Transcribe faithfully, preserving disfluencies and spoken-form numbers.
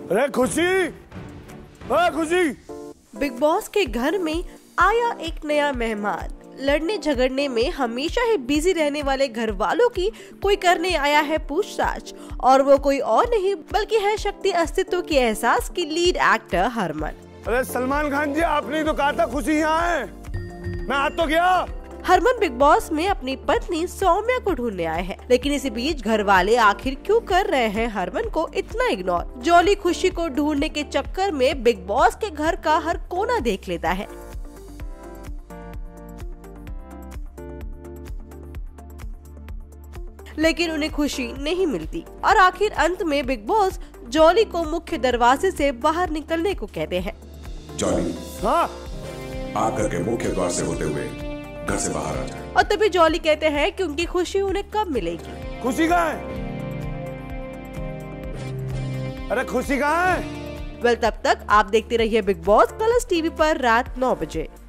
अरे खुशी, अरे खुशी। बिग बॉस के घर में आया एक नया मेहमान। लड़ने झगड़ने में हमेशा ही बिजी रहने वाले घर वालों की कोई करने आया है पूछताछ, और वो कोई और नहीं बल्कि है शक्ति अस्तित्व के एहसास की लीड एक्टर हरमन। अरे सलमान खान जी, आपने तो कहा था खुशी यहाँ है, मैं आ तो गया। हरमन बिग बॉस में अपनी पत्नी सौम्या को ढूंढने आए हैं, लेकिन इसी बीच घर वाले आखिर क्यों कर रहे हैं हरमन को इतना इग्नोर। जॉली खुशी को ढूंढने के चक्कर में बिग बॉस के घर का हर कोना देख लेता है। लेकिन उन्हें खुशी नहीं मिलती और आखिर अंत में बिग बॉस जॉली को मुख्य दरवाजे से बाहर निकलने को कहते हैं। जॉली, हाँ? आकर के मुख्य द्वार से होते हुए घर से बाहर आ जाए। और तभी जॉली कहते हैं कि उनकी खुशी उन्हें कब मिलेगी। खुशी कहाँ है? अरे खुशी कहाँ है? वेल, तब तक आप देखते रहिए बिग बॉस कलर्स टीवी पर रात नौ बजे।